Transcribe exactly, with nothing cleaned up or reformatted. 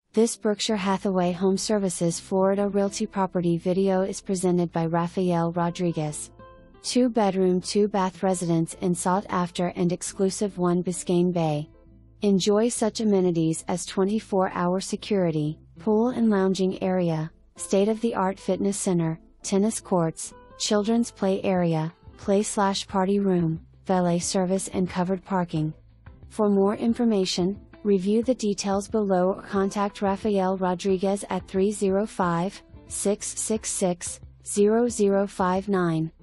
This Berkshire Hathaway HomeServices Florida Realty property video is presented by Rafael Rodriguez. Two bedroom, two bath residence in sought after and exclusive One Biscayne Bay. Enjoy such amenities as twenty-four hour security, pool and lounging area, state-of-the-art fitness center, tennis courts, children's play area, play slash party room, valet service and covered parking. For more information, review the details below or contact Rafael Rodriguez at three oh five, six six six, zero zero five nine.